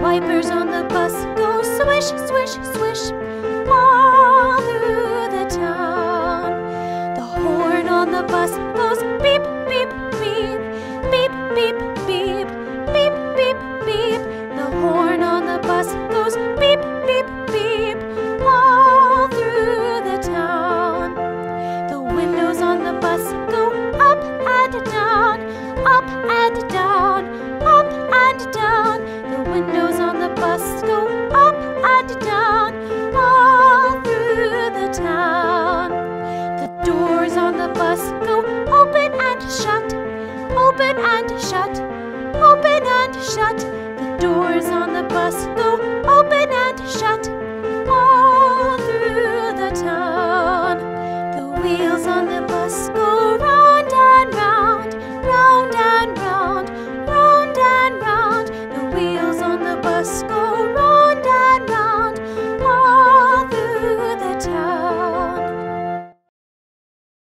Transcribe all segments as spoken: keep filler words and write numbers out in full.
wipers on the bus go swish, swish, swish, all through the town. The horn on the bus goes beep, beep, beep, beep, beep, beep, beep, beep, beep. The horn on the bus goes beep, beep, beep, all through the town. The windows on the bus go up and down, up and down, up and down. The windows on the bus go up and down, all through the town. The doors on the bus go open and shut, open and shut, open and shut. The doors on the bus go open and shut, all through the town. The wheels on the bus go round and round, round and round, round and round. The wheels on the bus go round and round, all through the town.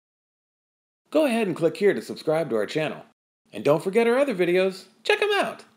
Go ahead and click here to subscribe to our channel. And don't forget our other videos. Check them out!